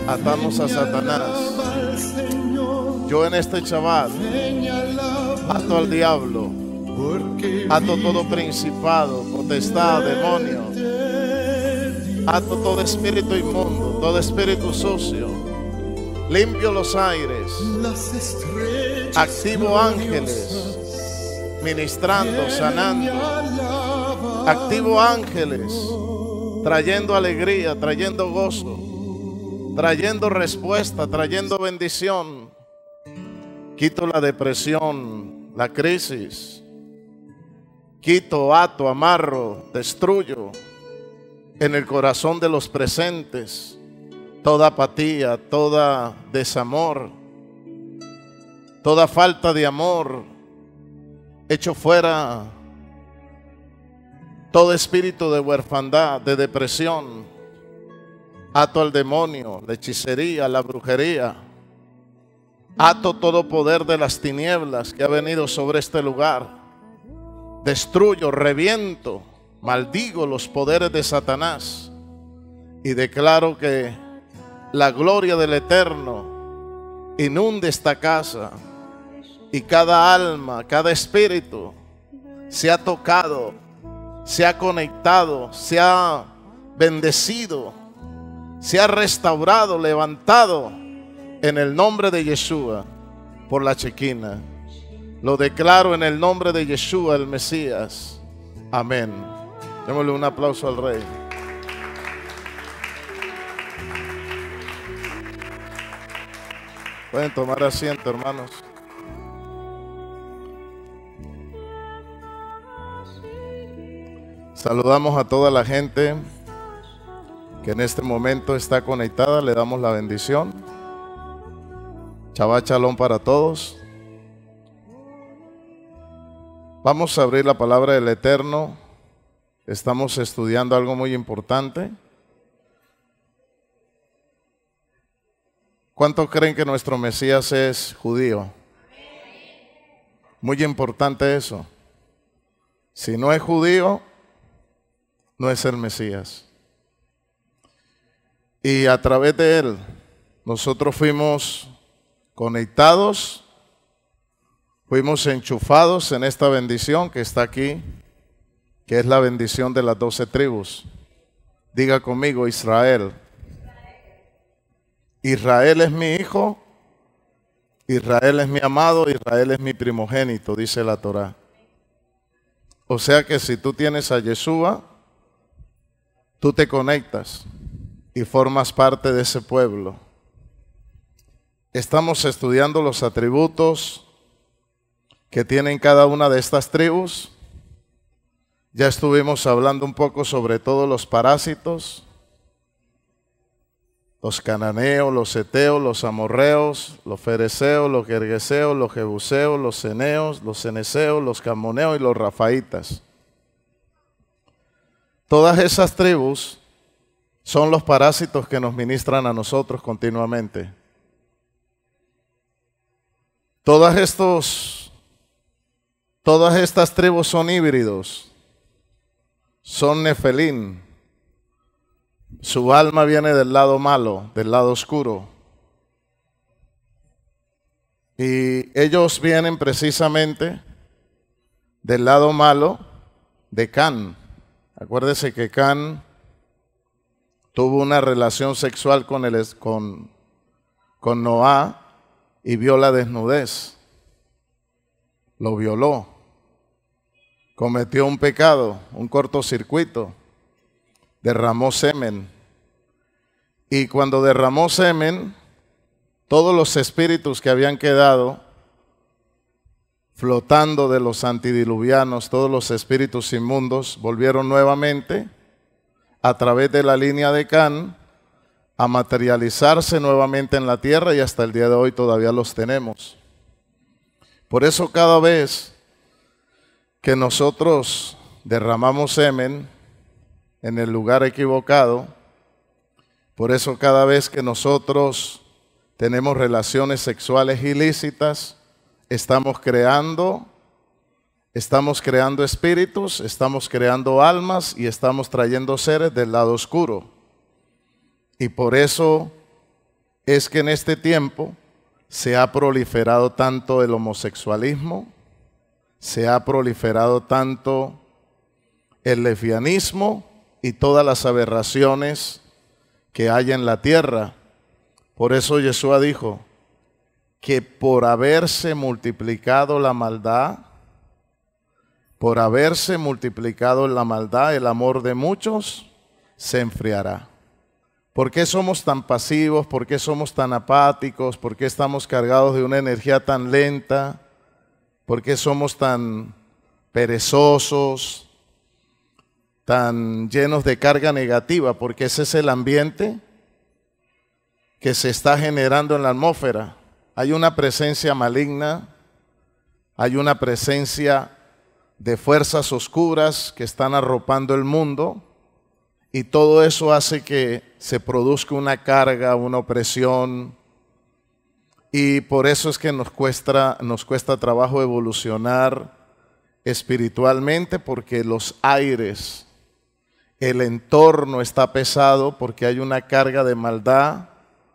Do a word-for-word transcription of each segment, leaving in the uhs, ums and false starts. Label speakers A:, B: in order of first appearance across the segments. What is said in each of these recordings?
A: Atamos a Satanás. Yo en este Shabbat ato al diablo, ato todo principado, potestad, demonio, ato todo espíritu inmundo, todo espíritu sucio, limpio los aires, activo ángeles, ministrando, sanando, activo ángeles, trayendo alegría, trayendo gozo, trayendo respuesta, trayendo bendición. Quito la depresión, la crisis. Quito, ato, amarro, destruyo en el corazón de los presentes toda apatía, toda desamor, toda falta de amor. Echo fuera todo espíritu de huerfandad, de depresión. Ato al demonio, la hechicería, la brujería. Ato todo poder de las tinieblas que ha venido sobre este lugar. Destruyo, reviento, maldigo los poderes de Satanás. Y declaro que la gloria del Eterno inunde esta casa. Y cada alma, cada espíritu se ha tocado, se ha conectado, se ha bendecido, se ha restaurado, levantado en el nombre de Yeshua por la Chequina. Lo declaro en el nombre de Yeshua el Mesías. Amén. Démosle un aplauso al Rey. Pueden tomar asiento, hermanos. Saludamos a toda la gente que en este momento está conectada. Le damos la bendición. Shabbat Shalom para todos. Vamos a abrir la palabra del Eterno. Estamos estudiando algo muy importante. ¿Cuántos creen que nuestro Mesías es judío? Muy importante eso. Si no es judío, no es el Mesías. Y a través de él, nosotros fuimos conectados, fuimos enchufados en esta bendición que está aquí, que es la bendición de las doce tribus. Diga conmigo, Israel. Israel es mi hijo, Israel es mi amado, Israel es mi primogénito, dice la Torá. O sea que si tú tienes a Yeshua, tú te conectas y formas parte de ese pueblo. Estamos estudiando los atributos que tienen cada una de estas tribus. Ya estuvimos hablando un poco sobre todos los parásitos, los cananeos, los heteos, los amorreos, los fereceos, los gergeseos, los jebuseos, los ceneos, los ceneseos, los camoneos y los rafaitas. Todas esas tribus son los parásitos que nos ministran a nosotros continuamente. Todas, estos, todas estas tribus son híbridos, son nefelín. Su alma viene del lado malo, del lado oscuro. Y ellos vienen precisamente del lado malo de Can. Acuérdese que Can tuvo una relación sexual con, el, con, con Noá y vio la desnudez. Lo violó. Cometió un pecado, un cortocircuito. Derramó semen. Y cuando derramó semen, todos los espíritus que habían quedado flotando de los antidiluvianos, todos los espíritus inmundos, volvieron nuevamente a través de la línea de Can a materializarse nuevamente en la tierra, y hasta el día de hoy todavía los tenemos. Por eso cada vez que nosotros derramamos semen en el lugar equivocado, por eso cada vez que nosotros tenemos relaciones sexuales ilícitas, estamos creando, estamos creando espíritus, estamos creando almas y estamos trayendo seres del lado oscuro. Y por eso es que en este tiempo se ha proliferado tanto el homosexualismo, se ha proliferado tanto el lesbianismo y todas las aberraciones que hay en la tierra. Por eso Yeshua dijo que por haberse multiplicado la maldad, por haberse multiplicado la maldad, el amor de muchos se enfriará. ¿Por qué somos tan pasivos? ¿Por qué somos tan apáticos? ¿Por qué estamos cargados de una energía tan lenta? ¿Por qué somos tan perezosos, tan llenos de carga negativa? Porque ese es el ambiente que se está generando en la atmósfera. Hay una presencia maligna, hay una presencia de fuerzas oscuras que están arropando el mundo, y todo eso hace que se produzca una carga, una opresión, y por eso es que nos cuesta, nos cuesta trabajo evolucionar espiritualmente, porque los aires, el entorno está pesado, porque hay una carga de maldad,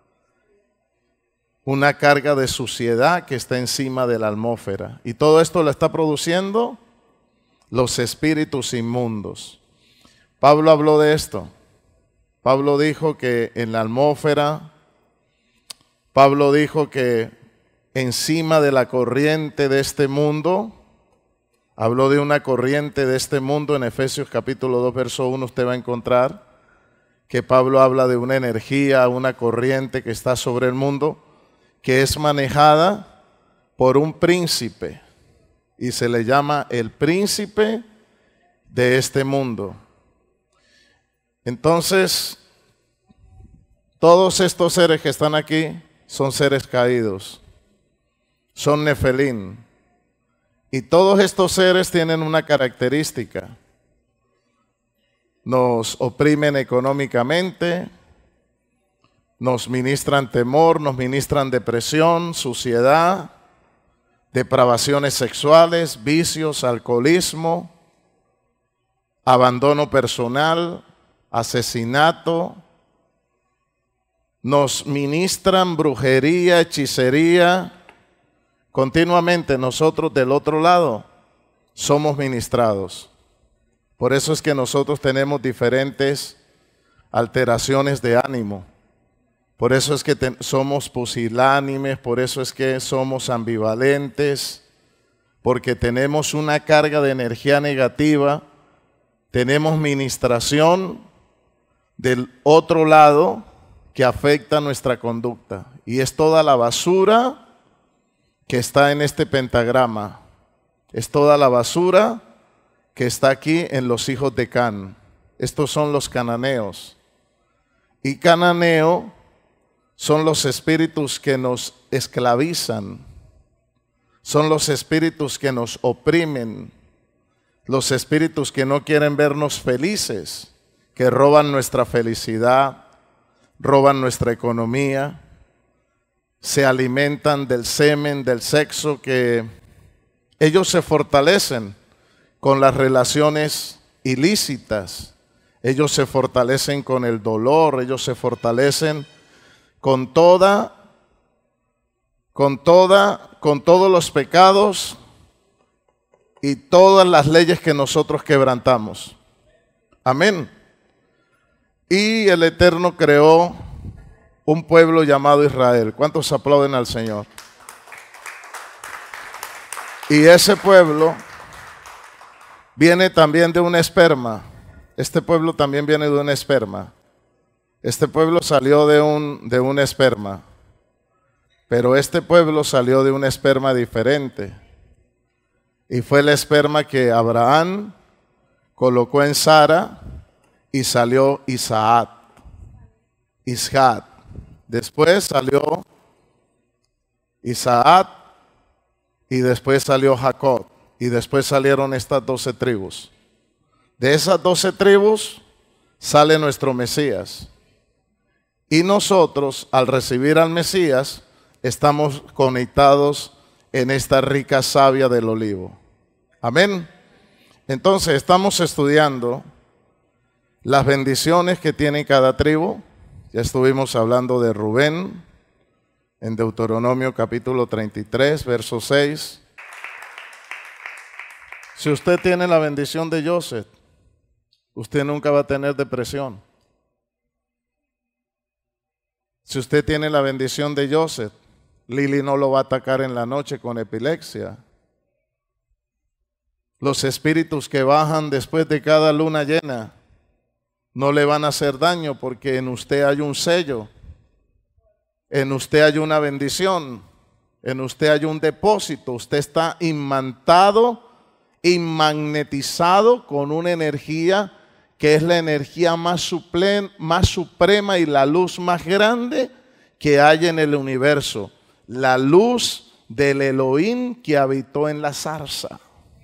A: una carga de suciedad que está encima de la atmósfera, y todo esto lo está produciendo los espíritus inmundos. Pablo habló de esto. Pablo dijo que en la atmósfera, Pablo dijo que encima de la corriente de este mundo, habló de una corriente de este mundo. En Efesios capítulo dos, verso uno, usted va a encontrar que Pablo habla de una energía, una corriente que está sobre el mundo, que es manejada por un príncipe, y se le llama el príncipe de este mundo. Entonces, todos estos seres que están aquí son seres caídos, son nefelín, y todos estos seres tienen una característica: nos oprimen económicamente, nos ministran temor, nos ministran depresión, suciedad, depravaciones sexuales, vicios, alcoholismo, abandono personal, asesinato. Nos ministran brujería, hechicería. Continuamente nosotros del otro lado somos ministrados. Por eso es que nosotros tenemos diferentes alteraciones de ánimo. Por eso es que te, somos pusilánimes, por eso es que somos ambivalentes, porque tenemos una carga de energía negativa, tenemos ministración del otro lado que afecta nuestra conducta. Y es toda la basura que está en este pentagrama, es toda la basura que está aquí en los hijos de Can. Estos son los cananeos. Y cananeo son los espíritus que nos esclavizan, son los espíritus que nos oprimen, los espíritus que no quieren vernos felices, que roban nuestra felicidad, roban nuestra economía, se alimentan del semen, del sexo, que ellos se fortalecen con las relaciones ilícitas, ellos se fortalecen con el dolor, ellos se fortalecen con toda, con toda, con todos los pecados y todas las leyes que nosotros quebrantamos. Amén. Y el Eterno creó un pueblo llamado Israel. ¿Cuántos aplauden al Señor? Y ese pueblo viene también de un esperma. Este pueblo también viene de un esperma. Este pueblo salió de un, de un esperma. Pero este pueblo salió de un esperma diferente. Y fue el esperma que Abraham colocó en Sara y salió Isaac. Isaac. Después salió Isaac y después salió Jacob. Y después salieron estas doce tribus. De esas doce tribus sale nuestro Mesías. Y nosotros, al recibir al Mesías, estamos conectados en esta rica savia del olivo. Amén. Entonces, estamos estudiando las bendiciones que tiene cada tribu. Ya estuvimos hablando de Rubén, en Deuteronomio capítulo treinta y tres, verso seis. Si usted tiene la bendición de Joseph, usted nunca va a tener depresión. Si usted tiene la bendición de Joseph, Lili no lo va a atacar en la noche con epilepsia. Los espíritus que bajan después de cada luna llena no le van a hacer daño porque en usted hay un sello, en usted hay una bendición, en usted hay un depósito. Usted está imantado, inmagnetizado con una energía que es la energía más, suplen, más suprema y la luz más grande que hay en el universo. La luz del Elohim que habitó en la zarza.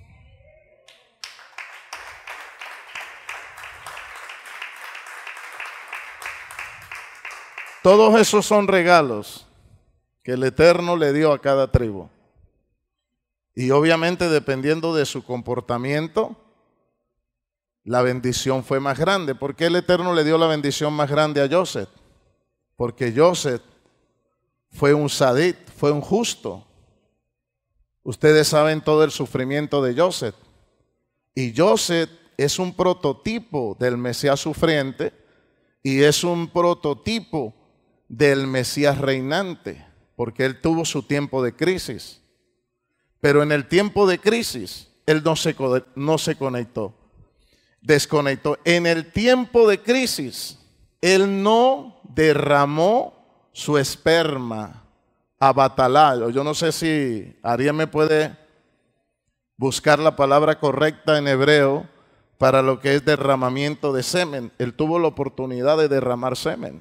A: Todos esos son regalos que el Eterno le dio a cada tribu. Y obviamente dependiendo de su comportamiento, la bendición fue más grande. ¿Por qué el Eterno le dio la bendición más grande a Joseph? Porque Joseph fue un sadit, fue un justo. Ustedes saben todo el sufrimiento de Joseph. Y Joseph es un prototipo del Mesías sufriente y es un prototipo del Mesías reinante, porque él tuvo su tiempo de crisis. Pero en el tiempo de crisis, él no se, no se conectó. Desconectó. En el tiempo de crisis, él no derramó su esperma abatalado. Yo no sé si Ariel me puede buscar la palabra correcta en hebreo para lo que es derramamiento de semen. Él tuvo la oportunidad de derramar semen,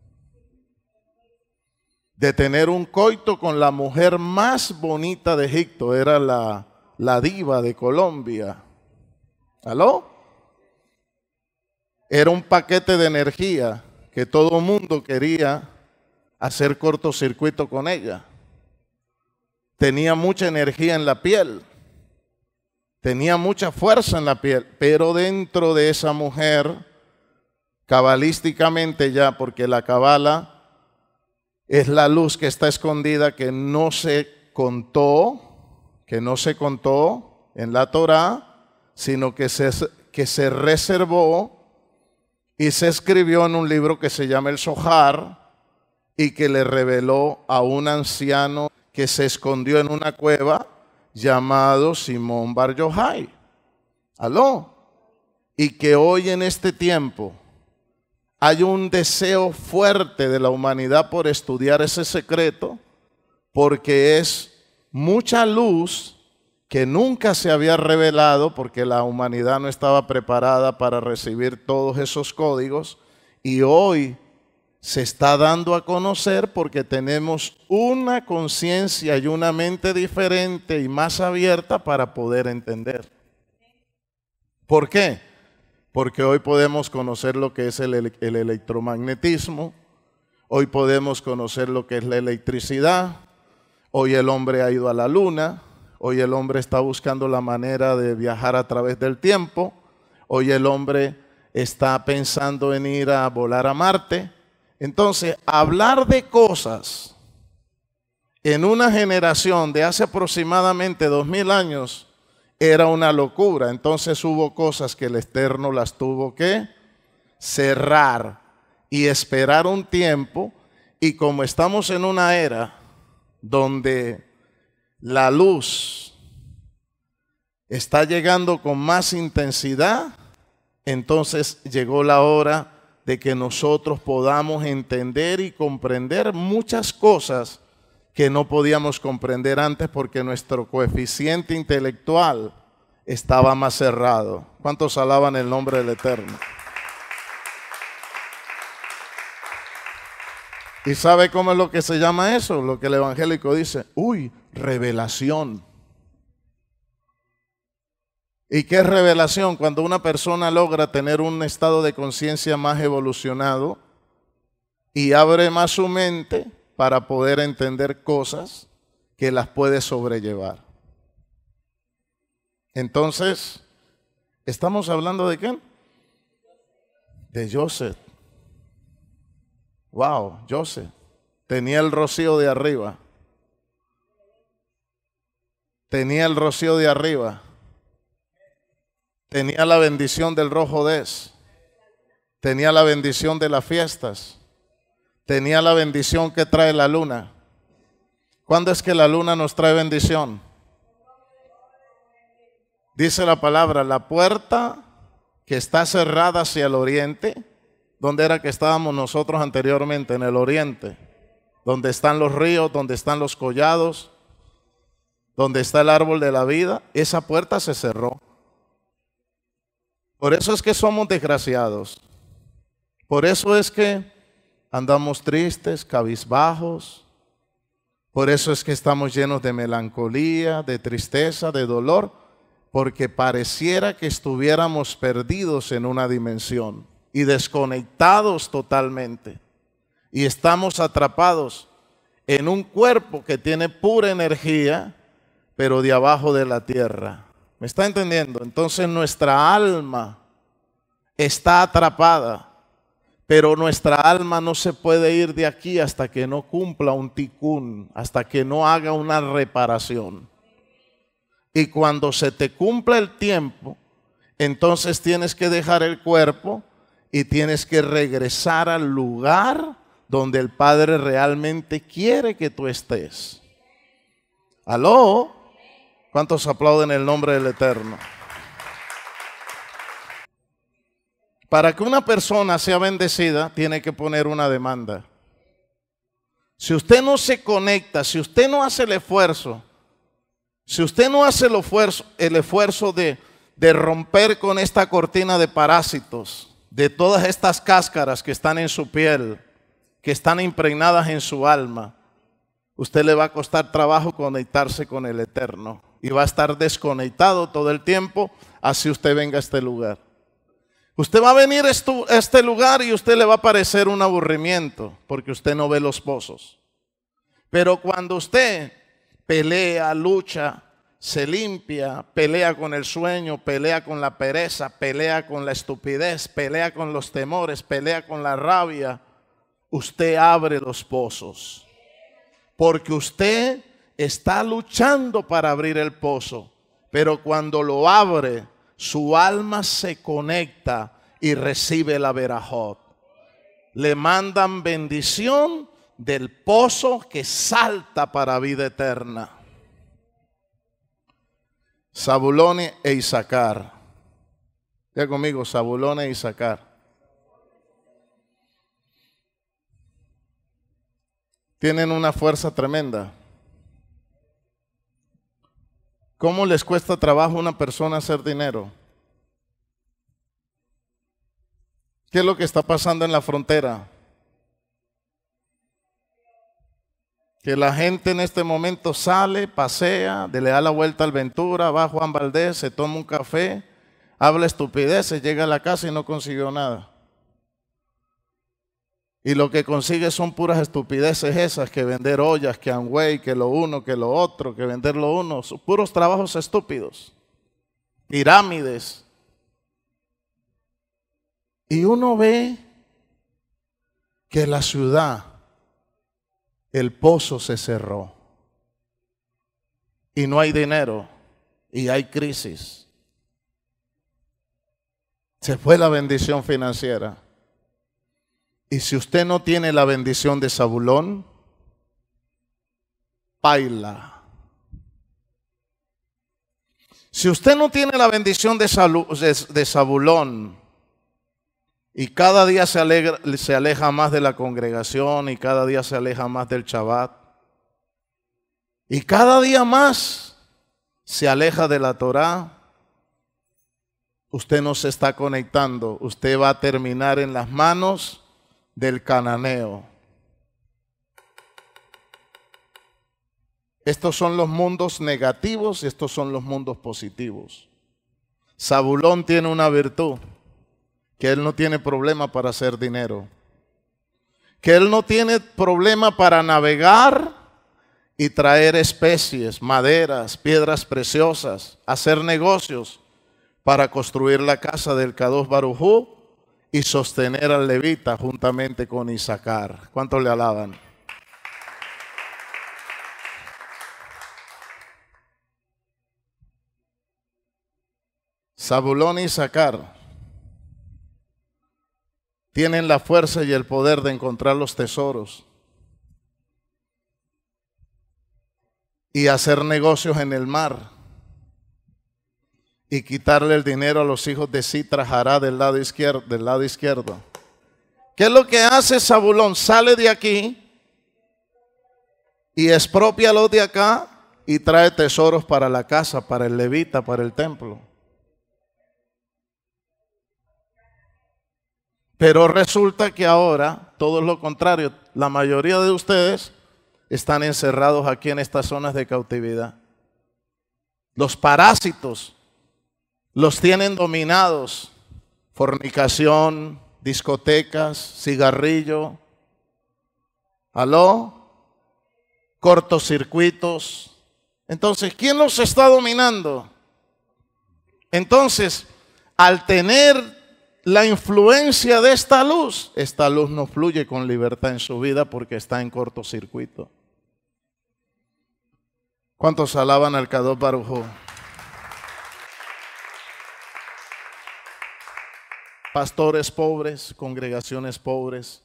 A: de tener un coito con la mujer más bonita de Egipto. Era la, la diva de Colombia. ¿Aló? Era un paquete de energía que todo el mundo quería hacer cortocircuito con ella. Tenía mucha energía en la piel, tenía mucha fuerza en la piel, pero dentro de esa mujer, cabalísticamente ya, porque la cabala es la luz que está escondida, que no se contó, que no se contó en la Torá, sino que se, que se reservó y se escribió en un libro que se llama el Zohar y que le reveló a un anciano que se escondió en una cueva llamado Simón Bar Yochai. ¿Aló? Y que hoy en este tiempo hay un deseo fuerte de la humanidad por estudiar ese secreto, porque es mucha luz que nunca se había revelado, porque la humanidad no estaba preparada para recibir todos esos códigos, y hoy se está dando a conocer porque tenemos una conciencia y una mente diferente y más abierta para poder entender. ¿Por qué? Porque hoy podemos conocer lo que es el, el electromagnetismo, hoy podemos conocer lo que es la electricidad, hoy el hombre ha ido a la luna, hoy el hombre está buscando la manera de viajar a través del tiempo, hoy el hombre está pensando en ir a volar a Marte. Entonces, hablar de cosas en una generación de hace aproximadamente dos mil años era una locura. Entonces hubo cosas que el Eterno las tuvo que cerrar y esperar un tiempo. Y como estamos en una era donde la luz está llegando con más intensidad, entonces llegó la hora de que nosotros podamos entender y comprender muchas cosas que no podíamos comprender antes porque nuestro coeficiente intelectual estaba más cerrado. ¿Cuántos alaban el nombre del Eterno? ¿Y sabe cómo es lo que se llama eso? Lo que el evangélico dice, uy, revelación. ¿Y qué es revelación? Cuando una persona logra tener un estado de conciencia más evolucionado y abre más su mente para poder entender cosas que las puede sobrellevar. Entonces, ¿estamos hablando de quién? De Joseph. Wow, Joseph. tenía el rocío de arriba. Tenía el rocío de arriba. Tenía la bendición del rojo des. Tenía la bendición de las fiestas. Tenía la bendición que trae la luna. ¿Cuándo es que la luna nos trae bendición? Dice la palabra, la puerta que está cerrada hacia el oriente. ¿Dónde era que estábamos nosotros anteriormente? En el oriente. Donde están los ríos, donde están los collados, donde está el árbol de la vida. Esa puerta se cerró. Por eso es que somos desgraciados. Por eso es que andamos tristes, cabizbajos. Por eso es que estamos llenos de melancolía, de tristeza, de dolor, porque pareciera que estuviéramos perdidos en una dimensión y desconectados totalmente. Y estamos atrapados en un cuerpo que tiene pura energía, pero de abajo de la tierra. ¿Me está entendiendo? Entonces nuestra alma está atrapada. Pero nuestra alma no se puede ir de aquí hasta que no cumpla un ticún, hasta que no haga una reparación. Y cuando se te cumpla el tiempo, entonces tienes que dejar el cuerpo y tienes que regresar al lugar donde el Padre realmente quiere que tú estés. ¿Aló? ¿Cuántos aplauden el nombre del Eterno? Para que una persona sea bendecida, tiene que poner una demanda. Si usted no se conecta, si usted no hace el esfuerzo, si usted no hace el esfuerzo, el esfuerzo de, de romper con esta cortina de parásitos, de todas estas cáscaras que están en su piel, que están impregnadas en su alma, usted le va a costar trabajo conectarse con el Eterno y va a estar desconectado todo el tiempo, así usted venga a este lugar. Usted va a venir a este lugar y usted le va a parecer un aburrimiento porque usted no ve los pozos. Pero cuando usted pelea, lucha, se limpia, pelea con el sueño, pelea con la pereza, pelea con la estupidez, pelea con los temores, pelea con la rabia, usted abre los pozos. Porque usted está luchando para abrir el pozo, pero cuando lo abre, su alma se conecta y recibe la verajot. Le mandan bendición del pozo que salta para vida eterna. Zabulón e Isaacar. Diga conmigo, Zabulón e Isaacar. Tienen una fuerza tremenda. ¿Cómo les cuesta trabajo a una persona hacer dinero? ¿Qué es lo que está pasando en la frontera? Que la gente en este momento sale, pasea, le da la vuelta al Ventura, va a Juan Valdez, se toma un café, habla estupideces, llega a la casa y no consiguió nada. Y lo que consigue son puras estupideces esas, que vender ollas, que Amway, que lo uno, que lo otro, que vender lo uno. Son puros trabajos estúpidos. Pirámides. Y uno ve que la ciudad, el pozo se cerró. Y no hay dinero. Y hay crisis. Se fue la bendición financiera. Y si usted no tiene la bendición de Zabulón, paila. Si usted no tiene la bendición de, de, de Zabulón y cada día se, alegra, se aleja más de la congregación y cada día se aleja más del Shabbat y cada día más se aleja de la Torá, usted no se está conectando. Usted va a terminar en las manos del cananeo. Estos son los mundos negativos y estos son los mundos positivos. Zabulón tiene una virtud, que él no tiene problema para hacer dinero, que él no tiene problema para navegar y traer especies, maderas, piedras preciosas, hacer negocios para construir la casa del Kadosh Baruj Hu y sostener al levita juntamente con Isaacar. ¿Cuántos le alaban? Zabulón y Isaacar tienen la fuerza y el poder de encontrar los tesoros y hacer negocios en el mar y quitarle el dinero a los hijos de Sitra Jará del lado izquierdo, del lado izquierdo. ¿Qué es lo que hace Zabulón? Sale de aquí y expropia los de acá y trae tesoros para la casa, para el levita, para el templo. Pero resulta que ahora todo es lo contrario. La mayoría de ustedes están encerrados aquí en estas zonas de cautividad. Los parásitos los tienen dominados. Fornicación, discotecas, cigarrillo, aló, cortocircuitos. Entonces, ¿quién los está dominando? Entonces, al tener la influencia de esta luz, esta luz no fluye con libertad en su vida porque está en cortocircuito. ¿Cuántos alaban al Kadosh Baruj Hu? Pastores pobres, congregaciones pobres.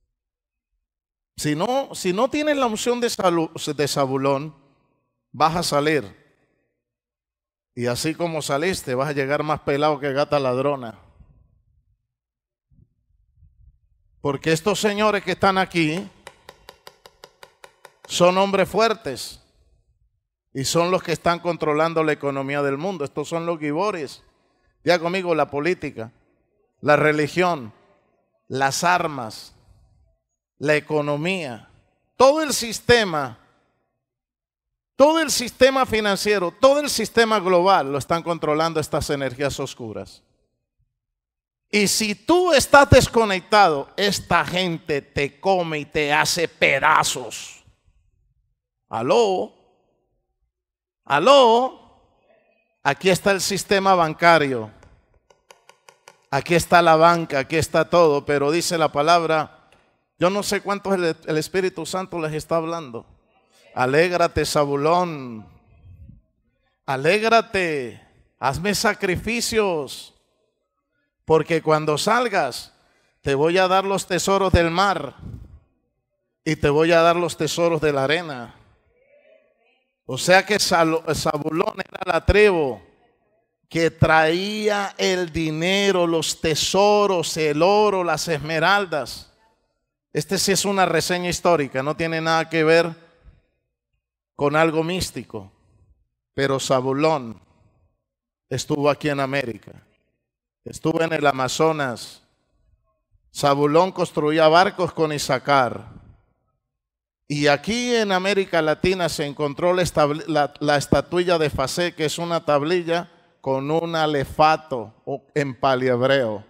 A: Si no, si no tienes la unción de, de Zabulón, vas a salir. Y así como saliste, vas a llegar más pelado que gata ladrona. Porque estos señores que están aquí son hombres fuertes y son los que están controlando la economía del mundo. Estos son los gibores. Ya conmigo, la política, la religión, las armas, la economía, todo el sistema, todo el sistema financiero, todo el sistema global lo están controlando estas energías oscuras. Y si tú estás desconectado, esta gente te come y te hace pedazos. Aló, aló, aquí está el sistema bancario, aquí está la banca, aquí está todo, pero dice la palabra, yo no sé cuántos el, el Espíritu Santo les está hablando. Alégrate, Zabulón, alégrate, hazme sacrificios. Porque cuando salgas, te voy a dar los tesoros del mar y te voy a dar los tesoros de la arena. O sea que Zabulón era la tribu que traía el dinero, los tesoros, el oro, las esmeraldas. Este sí es una reseña histórica, no tiene nada que ver con algo místico. Pero Zabulón estuvo aquí en América. Estuve en el Amazonas. Zabulón construía barcos con Isaacar. Y aquí en América Latina se encontró la, la, la estatuilla de Fasé, que es una tablilla con un alefato en paliebreo.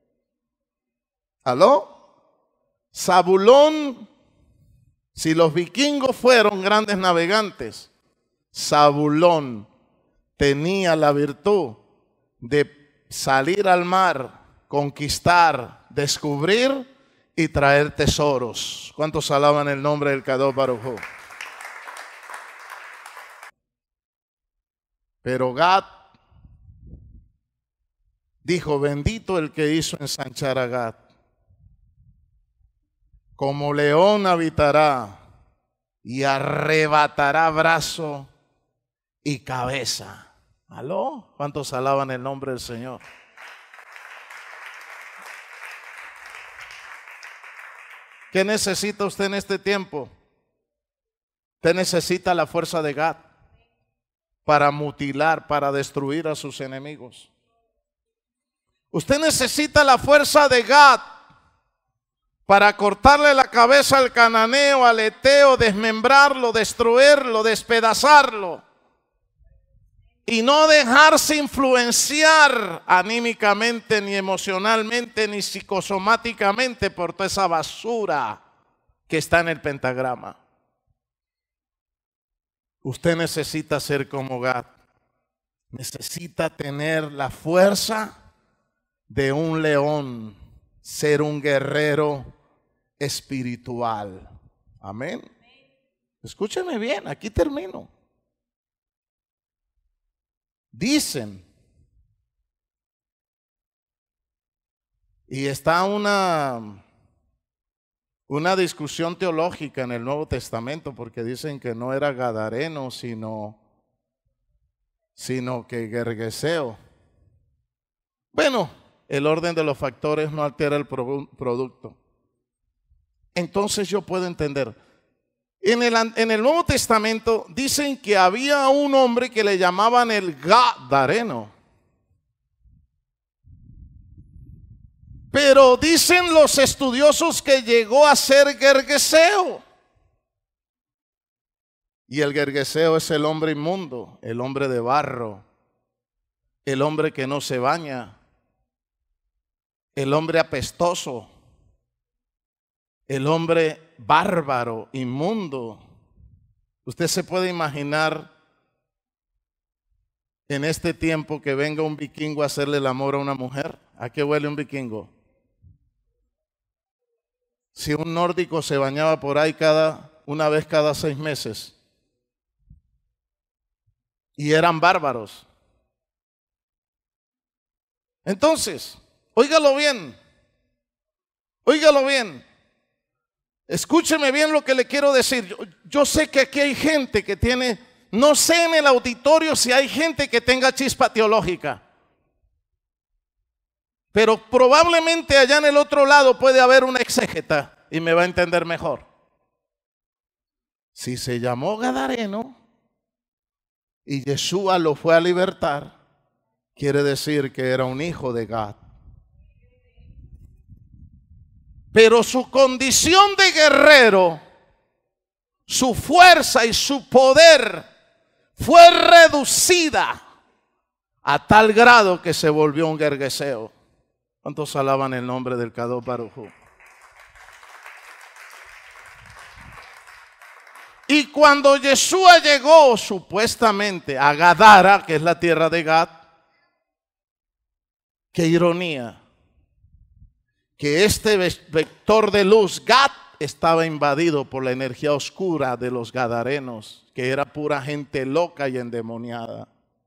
A: ¿Aló? Zabulón, si los vikingos fueron grandes navegantes, Zabulón tenía la virtud de salir al mar, conquistar, descubrir y traer tesoros. ¿Cuántos alaban el nombre del Kadosh Baruj Hu? Pero Gad dijo, bendito el que hizo ensanchar a Gad. Como león habitará y arrebatará brazo y cabeza. ¿Aló? ¿Cuántos alaban el nombre del Señor? ¿Qué necesita usted en este tiempo? Usted necesita la fuerza de Gad para mutilar, para destruir a sus enemigos. Usted necesita la fuerza de Gad para cortarle la cabeza al cananeo, al eteo, desmembrarlo, destruirlo, despedazarlo. Y no dejarse influenciar anímicamente, ni emocionalmente, ni psicosomáticamente por toda esa basura que está en el pentagrama. Usted necesita ser como Gad. Necesita tener la fuerza de un león, ser un guerrero espiritual. Amén. Escúcheme bien, aquí termino. Dicen Y está una, una discusión teológica en el Nuevo Testamento, porque dicen que no era gadareno, sino, sino que Gergeseo. Bueno, el orden de los factores no altera el producto. Entonces yo puedo entender. En el, en el Nuevo Testamento dicen que había un hombre que le llamaban el gadareno. Pero dicen los estudiosos que llegó a ser Gergeseo. Y el Gergeseo es el hombre inmundo, el hombre de barro, el hombre que no se baña, el hombre apestoso, el hombre bárbaro, inmundo. Usted se puede imaginar en este tiempo que venga un vikingo a hacerle el amor a una mujer. ¿A qué huele un vikingo? Si un nórdico se bañaba por ahí cada, una vez cada seis meses y eran bárbaros. Entonces, óigalo bien, óigalo bien, escúcheme bien lo que le quiero decir. Yo, yo sé que aquí hay gente que tiene, no sé en el auditorio si hay gente que tenga chispa teológica, pero probablemente allá en el otro lado puede haber una exégeta y me va a entender mejor. Si se llamó gadareno y Yeshua lo fue a libertar, quiere decir que era un hijo de Gad. Pero su condición de guerrero, su fuerza y su poder fue reducida a tal grado que se volvió un Gergeseo. ¿Cuántos alaban el nombre del Kadosh Baruj Hu? Y cuando Yeshua llegó supuestamente a Gadara, que es la tierra de Gad, qué ironía, que este vector de luz, Gad, estaba invadido por la energía oscura de los gadarenos, que era pura gente loca y endemoniada.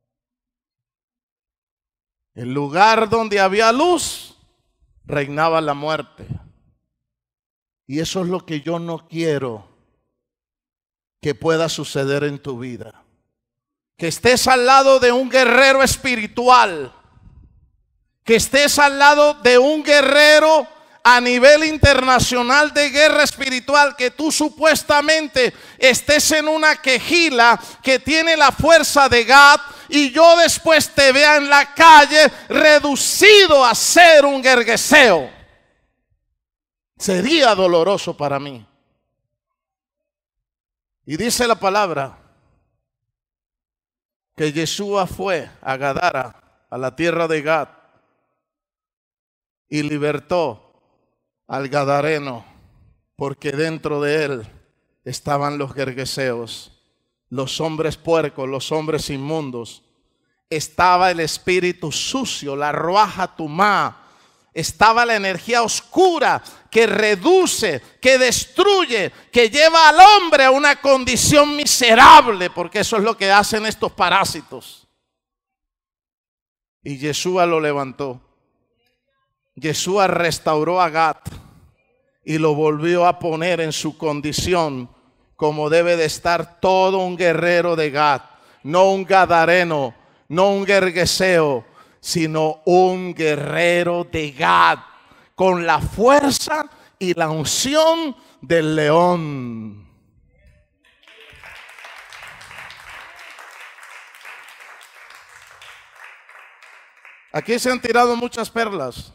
A: El lugar donde había luz, reinaba la muerte. Y eso es lo que yo no quiero que pueda suceder en tu vida. Que estés al lado de un guerrero espiritual. Que estés al lado de un guerrero a nivel internacional de guerra espiritual, que tú supuestamente estés en una quejila que tiene la fuerza de Gad y yo después te vea en la calle reducido a ser un Gergeseo. Sería doloroso para mí. Y dice la palabra que Yeshua fue a Gadara, a la tierra de Gad, y libertó al gadareno, porque dentro de él estaban los gergeseos, los hombres puercos, los hombres inmundos. Estaba el espíritu sucio, la ruaja tumá. Estaba la energía oscura que reduce, que destruye, que lleva al hombre a una condición miserable, porque eso es lo que hacen estos parásitos. Y Yeshua lo levantó. Yeshua restauró a Gad y lo volvió a poner en su condición como debe de estar todo un guerrero de Gad, no un gadareno, no un gergeseo, sino un guerrero de Gad, con la fuerza y la unción del león. Aquí se han tirado muchas perlas.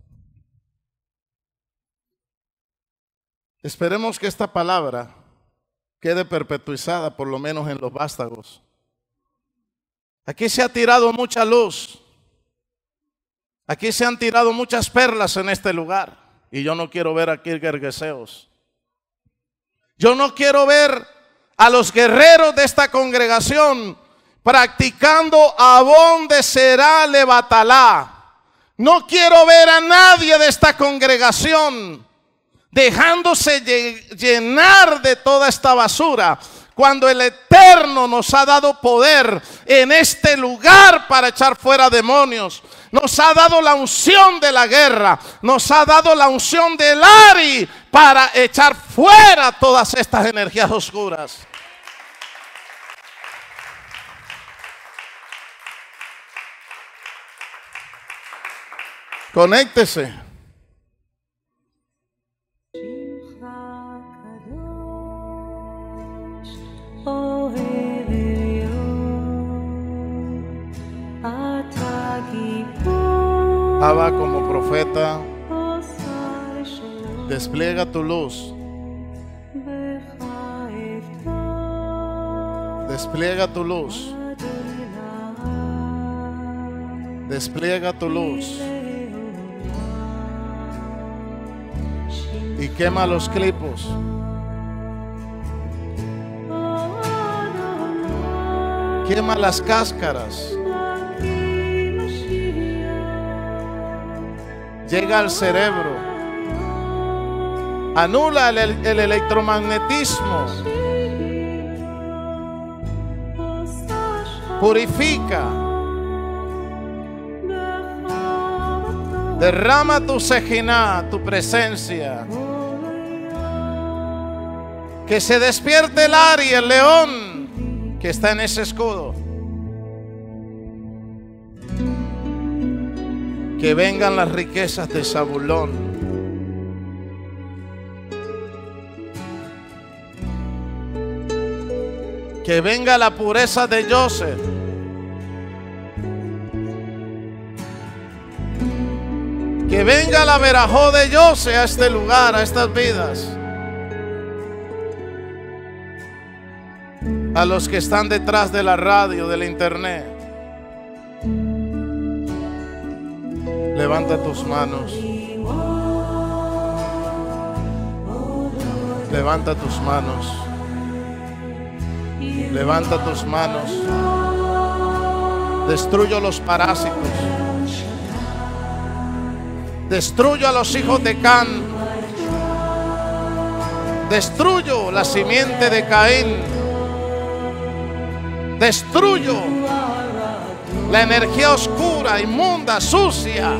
A: Esperemos que esta palabra quede perpetuizada, por lo menos en los vástagos. Aquí se ha tirado mucha luz. Aquí se han tirado muchas perlas en este lugar. Y yo no quiero ver aquí gergeseos. Yo no quiero ver a los guerreros de esta congregación practicando Abón de Será Levatalá. No quiero ver a nadie de esta congregación dejándose llenar de toda esta basura, Cuando el Eterno nos ha dado poder en este lugar para echar fuera demonios, nos ha dado la unción de la guerra, nos ha dado la unción del Ari para echar fuera todas estas energías oscuras. Conéctese. Abba, como profeta, despliega tu luz. Despliega tu luz. Despliega tu luz. Y quema los clipos. Quema las cáscaras. Llega al cerebro. Anula el, el electromagnetismo. Purifica. Derrama tu Sejiná, tu presencia. Que se despierte el Ari, el león que está en ese escudo. Que vengan las riquezas de Zabulón. Que venga la pureza de Joseph. Que venga la verajó de Joseph a este lugar, a estas vidas. A los que están detrás de la radio, del internet. Levanta tus manos. Levanta tus manos. Levanta tus manos. Destruyo los parásitos. Destruyo a los hijos de Can. Destruyo la simiente de Caín. Destruyo la energía oscura, inmunda, sucia.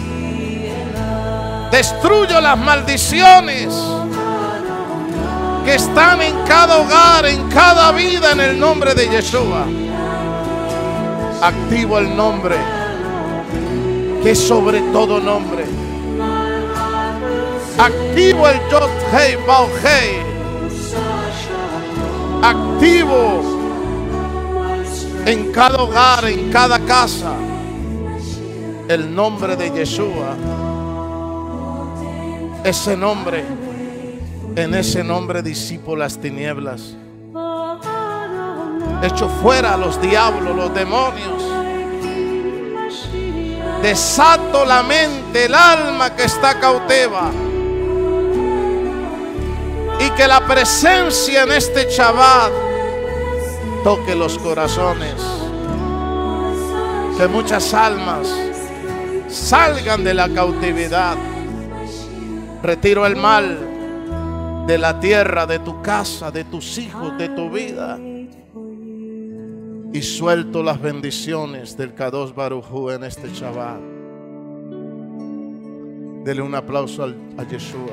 A: Destruyo las maldiciones que están en cada hogar, en cada vida, en el nombre de Yeshua. Activo el nombre que es sobre todo nombre. Activo el Yod Hei Baal Hei. Activo en cada hogar, en cada casa, el nombre de Yeshua. Ese nombre, en ese nombre disipo las tinieblas. Echo fuera a los diablos, los demonios. Desato la mente, el alma que está cautiva. Y que la presencia en este Shabbat toque los corazones. Que muchas almas salgan de la cautividad. Retiro el mal de la tierra, de tu casa, de tus hijos, de tu vida. Y suelto las bendiciones del Kadosh Baruj Hu en este Shabbat. Dele un aplauso al, a Yeshua.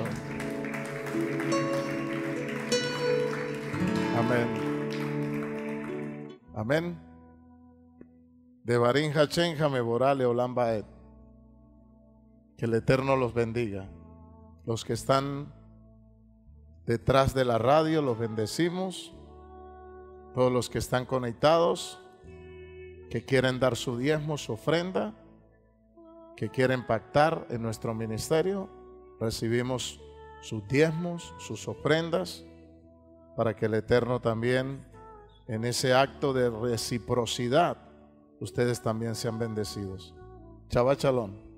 A: Amén. Amén. De Barín Hachem Mevorá Leolam Baed. Que el Eterno los bendiga. Los que están detrás de la radio, los bendecimos. Todos los que están conectados, que quieren dar su diezmo, su ofrenda, que quieren pactar en nuestro ministerio, recibimos sus diezmos, sus ofrendas, para que el Eterno también, en ese acto de reciprocidad, ustedes también sean bendecidos. Shabbat Shalom.